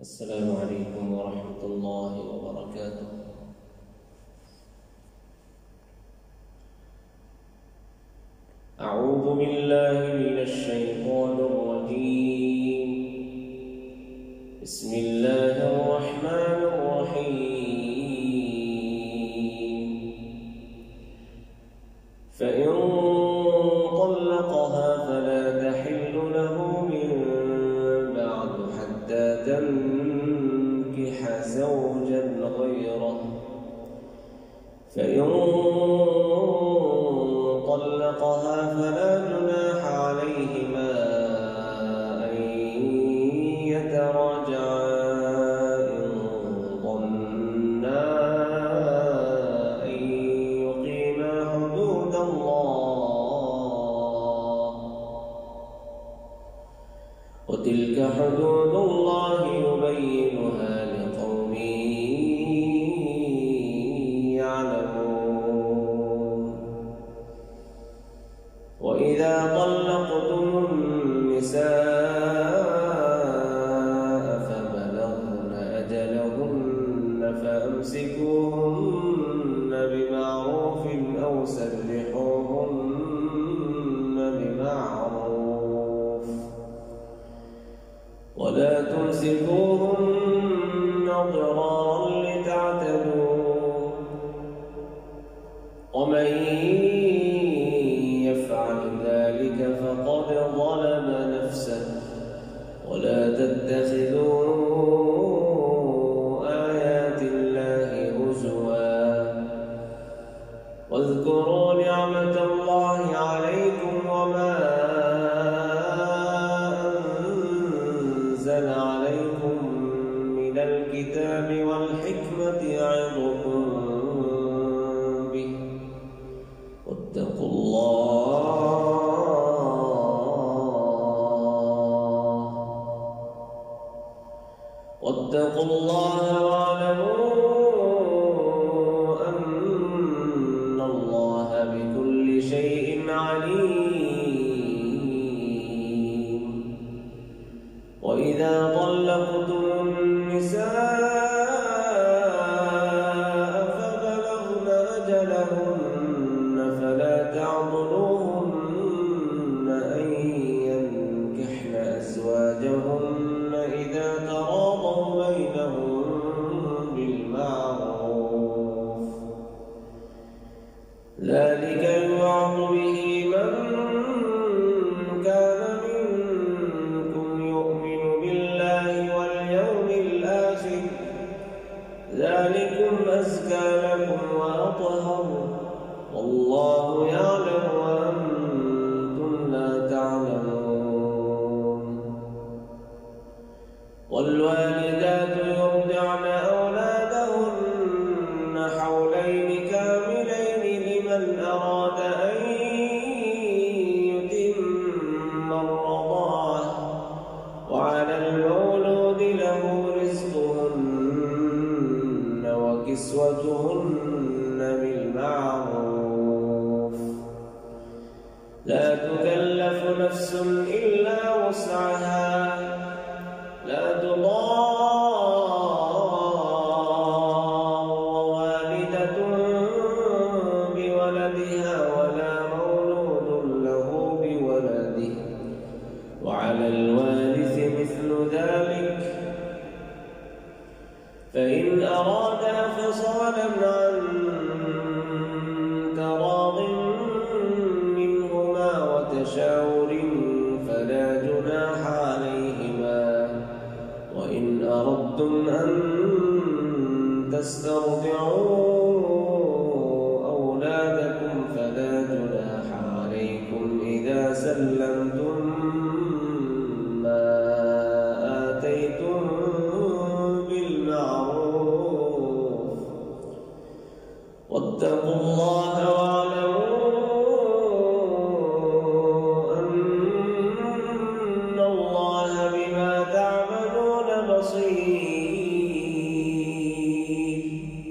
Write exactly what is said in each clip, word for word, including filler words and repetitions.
السلام عليكم ورحمة الله وبركاته. أعوذ بالله من الشيطان الرجيم. بسم الله الرحمن الرحيم. فإن طلقها فلا تحل له من بعد حتى تنكح زوجا غيره، فإن طلقها فلا جناح عليهما أن يتراجعا إن ظنا أن يقيما حدود الله، وتلك حدود الله يبينها لقوم يعلمون. وإذا طلقتم النساء فبلغن أجلهن فأمسكوهن بمعروف أو سرحوهن بمعروف، ولا تمسكوهن ضرارا لتعتدوا، ومن يفعل ذلك فقد ظلم نفسه. ولا تتخذوا آيات الله هزوا، واذكروا نعمة الله عليكم وما أنزل عليكم من الكتاب والحكمة يعظكم به، واتقوا الله واتقوا الله واعلموا أن الله بكل شيء عليم. وإذا طلقتم النساء فبلغن أجلهن فلا تعضلوهن أن ينكحن أزواجهن إذا تراضوا بينهم بالمعروف، ذلك يوعظ به من كان منكم يؤمن بالله واليوم الآخر، ذلكم أزكى لكم وأطهر، والله يعلم وأنتم لا تعلمون. والوالدات يرضعن أولادهن حولين كاملين لمن أراد أن يتم الرضاعة، وعلى المولود له رزقهن وكسوتهن بالمعروف، لا تكلف نفس إلا وسعها، لا تضار والدة بولدها ولا مولود له بولده، وعلى الوارث مثل ذلك، فإن أرادا فصالا عن تراض منهما وتشاور فلا جناح عليهما. وإن أردتم أن تسترضعوا أولادكم فلا جناح عليكم إذا سلمتم ما آتيتم بالمعروف، واتقوا الله واعلموا أن الله بما تعملون بصير.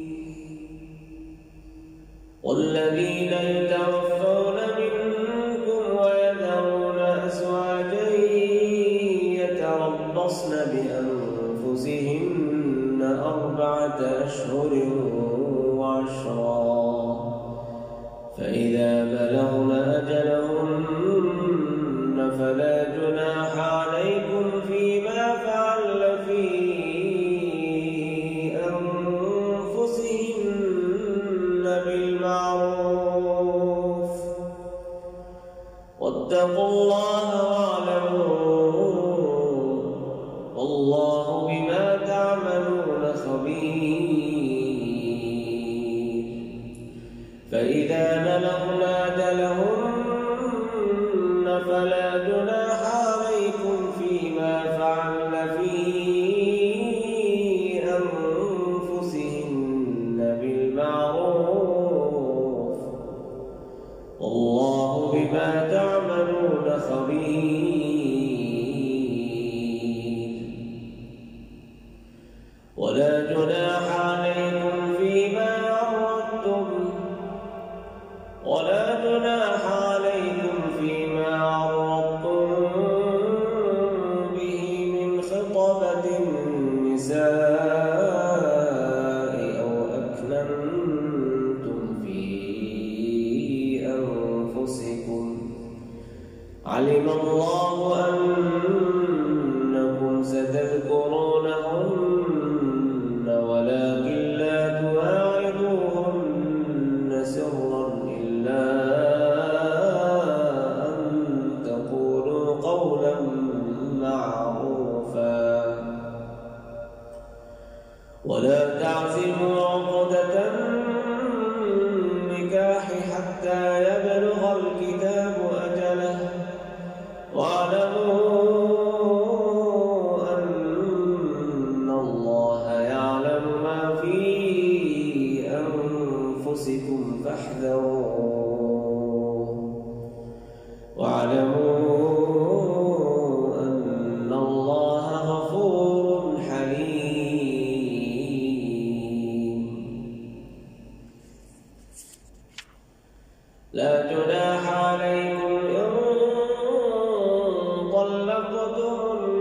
والذين يتوفون منكم ويذرون أزواجا يتربصن بأنفسهن أنفسهن أربعة أشهر وعشرا، فإذا بلغن أجلهن فلا جناح عليكم فيما فعلن في أنفسهن بالمعروف، واتقوا الله واعلموا والله بما تعملون خبير. فإذا بلغن أجلهن فلا جناح عليكم فيما فعلن في أنفسهن بالمعروف، والله بما تعملون خبير. ولا جناح عليكم فيما عرضتم ولا جناح عليكم فيما عرضتم به من خطبة النساء أو أكننتم في أنفسكم، علم الله أنكم ستذكرونهن ولكن لا تواعدوهن سرا إلا أن تقولوا قولا معروفا، ولا تعزموا عقدة النكاح حتى يبلغ الكتاب أجله، واعلموا أن الله يعلم ما في أنفسكم فاحذروه، واعلموا أن الله غفور حليم. لا جناح عليكم إن طلقتم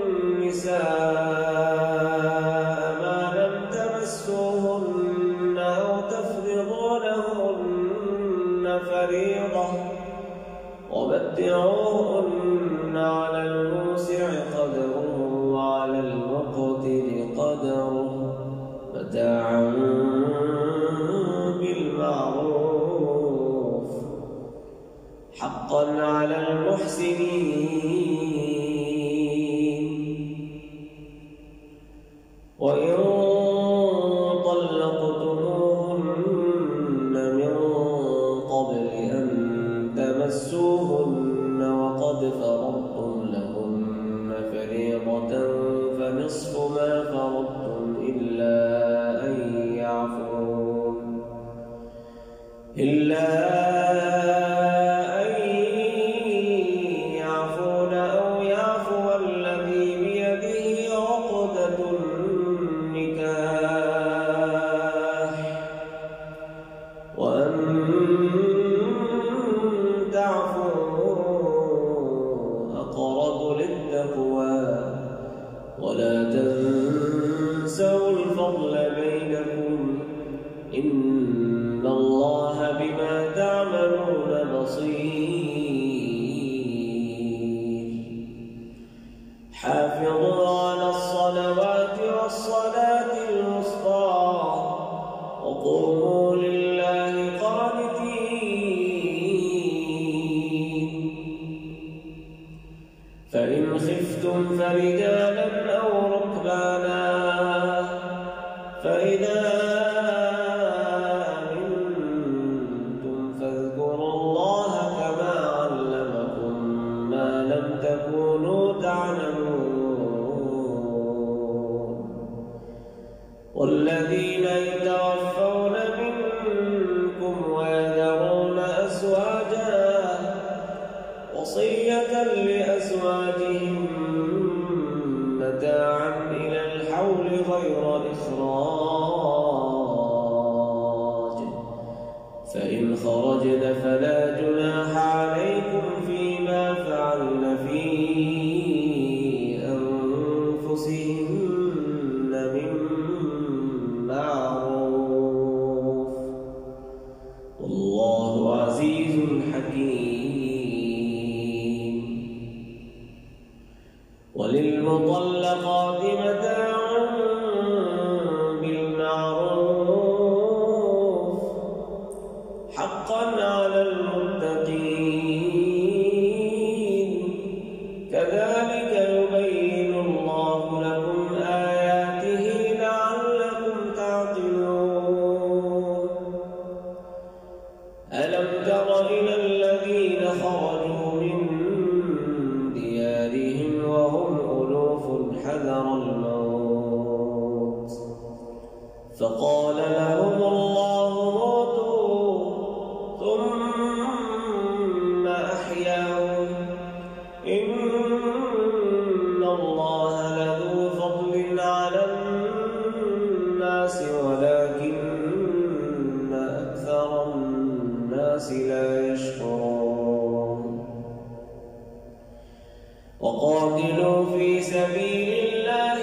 النساء ما لم تمسوهن أو تفرضوا لهن فريضة، ومتعوهن على الموسع قدره وعلى المقتر قدره متاعا بالمعروف، حقا على المحسنين. وإن طلقتموهن من قبل أن تمسوهن وقد فرضتم لهن فريضة فنصف ما فرضتم إلا أن يعفون إلا أن يعفون أو يعفو الذي بيده عقدة النكاح، وأن تعفوا أقرب للتقوى، ولا تنسوا الفضل بينكم إن الله بما تعملون بصير. حافظوا على الصلوات والصلاة الوسطى وقوموا لله قانتين. فإن خفتم فرجالا أو ركبانا، فإذا أمنتم فاذكروا الله كما علمكم ما لم تكونوا تعلمون. والذين يتوفون منكم ويذرون أزواجا وصية لأزواجهم متاعا إلى الحول غير إخراج، فإن خرجن فلا جناح عليكم فيما فعلن في أنفسهن وللمطلقات متاع بالمعروف حقا على المتقين كذلك يبين الله لكم آياته لعلكم تعقلون ألم تر إلى الذين خرجوا من ديارهم وهم ألوف حذر الموت فقال لهم الله موتوا ثم أحياهم إن الله لذو فضل على الناس ولكن أكثر الناس لا يشكرون وقاتلوا في سبيل الله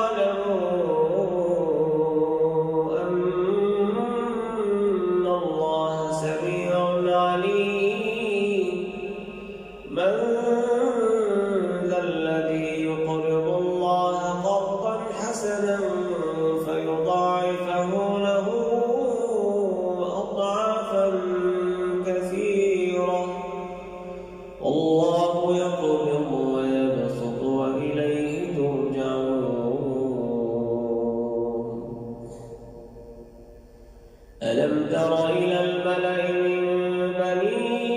واعلموا أن الله سميع عليم من ذا الذي يقرض الله قرضا حسنا فيضاعفه له أضعافا كثيرة والله يقبض ويبسط وإليه ترجعون ألم تر إلى الملأ من بني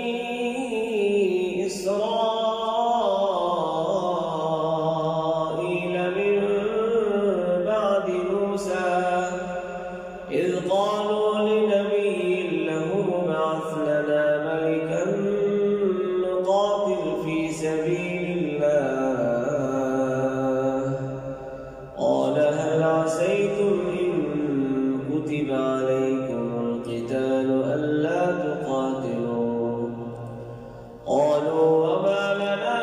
إسرائيل من بعد موسى إذ قالوا لنبي له ابعث لنا ملكا نقاتل في سبيل الله قال هل عسيتم إن كتب عليكم القتال ألا تقاتلوا قالوا وما لنا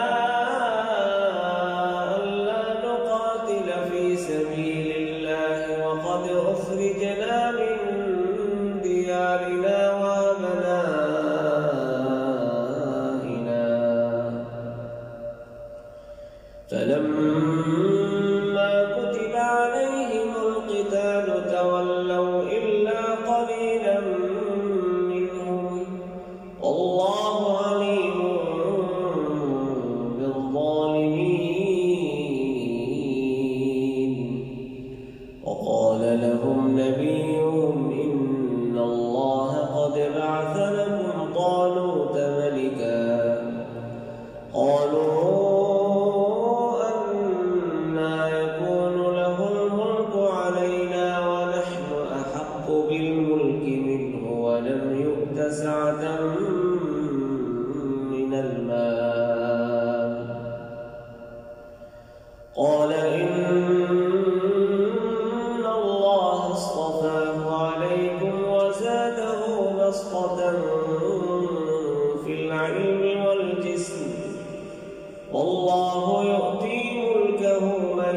ألا نقاتل في سبيل الله وقد أخرجنا من ديارنا وأبنائنا فلما كتب عليهم القتال تولوا إلا قليلا منهم والله عليم بالظالمين وقال لهم نبيهم إن الله قد بعث لكم طالوت ملكا قالوا أنى يكون له الملك علينا ونحن أحق بالملك منه ولم يؤت سعة من المال قال إن الله اصطفاه عليكم وزاده بسطة في العلم والجسم والله يؤتي ملكه من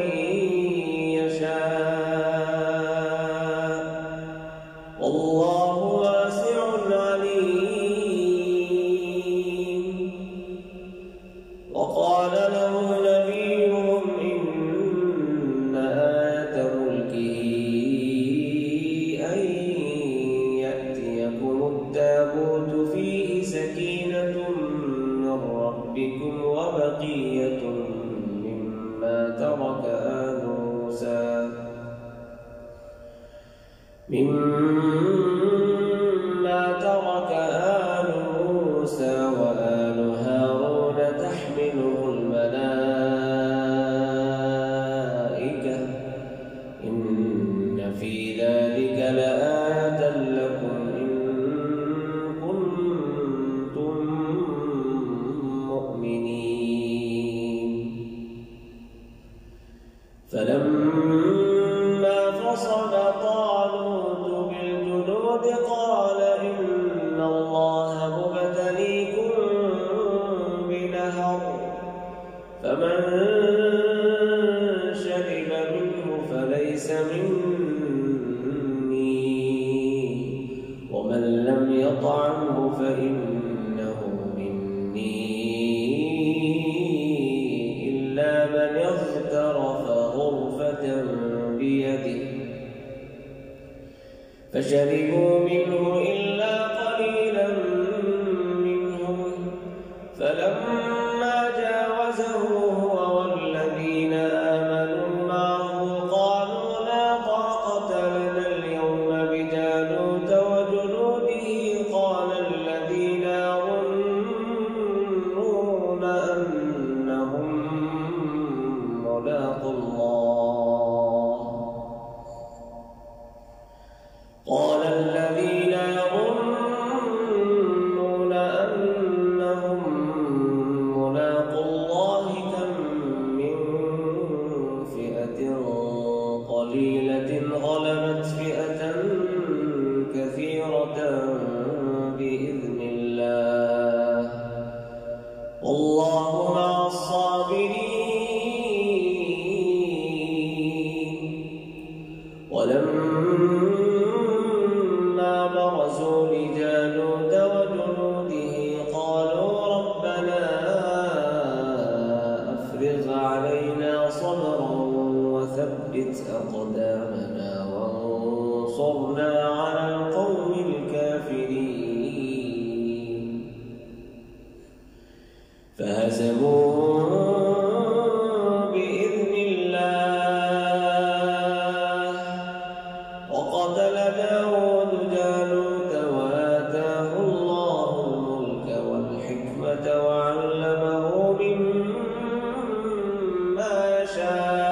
يشاء والله واسع عليم وقال لهم نبيهم إن آية ملكه أن يأتيكم التابوت فيه سكينة من ربكم وبقية مما ترك آل موسى مما ترك آل موسى وآل هارون تحمله الملائكة إن في ذلك لآية لكم إن كنتم مؤمنين فلما فصل طالوت بالجنود قال إن الله مبتليكم بنهر فمن شرب منه فليس مني ومن لم يطعمه فإنه مني إلا من اقترف غرفة بيده فشربوا منه إلا قليلا منهم فلما جاوزه هو والذين آمنوا معه قالوا لا طاقة لنا اليوم بجالوت وجنوده قال الذين يظنون أنهم ملاقو الله قال الذين يظنون أنهم ملاقو الله كم من فئة قليلة غلبت فئة كثيرة بإذن الله والله مع الصابرين ولما برزوا لجالوت وجنوده قالوا ربنا أفرغ علينا صبرا وثبت أقدامنا وانصرنا على القوم الكافرين فهزموا بإذن الله وقتل داود جالوت وآتاه الله الملك والحكمة وعلمه مما يشاء